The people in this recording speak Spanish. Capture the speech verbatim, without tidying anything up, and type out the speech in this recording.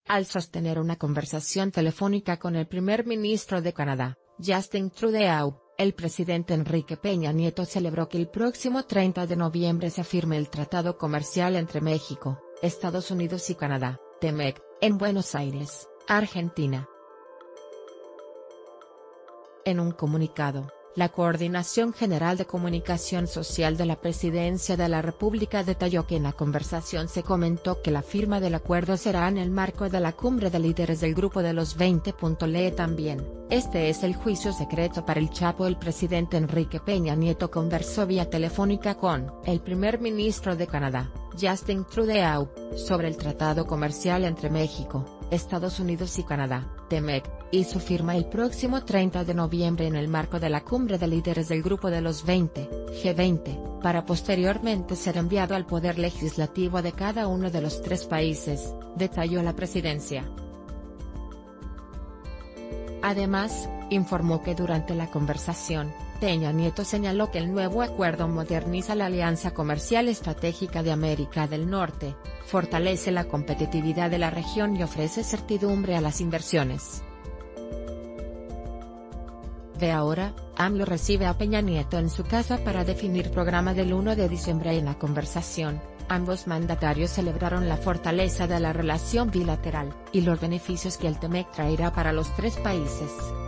al sostener una conversación telefónica con el primer ministro de Canadá, Justin Trudeau. El presidente Enrique Peña Nieto celebró que el próximo treinta de noviembre se firme el Tratado Comercial entre México, Estados Unidos y Canadá, T M E C, en Buenos Aires, Argentina. En un comunicado, la Coordinación General de Comunicación Social de la Presidencia de la República detalló que en la conversación se comentó que la firma del acuerdo será en el marco de la cumbre de líderes del Grupo de los veinte. Lee también: este es el juicio secreto para el Chapo. El presidente Enrique Peña Nieto conversó vía telefónica con el primer ministro de Canadá, Justin Trudeau, sobre el Tratado Comercial entre México, Estados Unidos y Canadá, T M E C, y su firma el próximo treinta de noviembre en el marco de la cumbre de líderes del Grupo de los veinte, G veinte, para posteriormente ser enviado al Poder Legislativo de cada uno de los tres países, detalló la presidencia. Además, informó que durante la conversación, Peña Nieto señaló que el nuevo acuerdo moderniza la Alianza Comercial Estratégica de América del Norte, fortalece la competitividad de la región y ofrece certidumbre a las inversiones. De ahora, AMLO recibe a Peña Nieto en su casa para definir programa del uno de diciembre. En la conversación, ambos mandatarios celebraron la fortaleza de la relación bilateral, y los beneficios que el T M E C traerá para los tres países.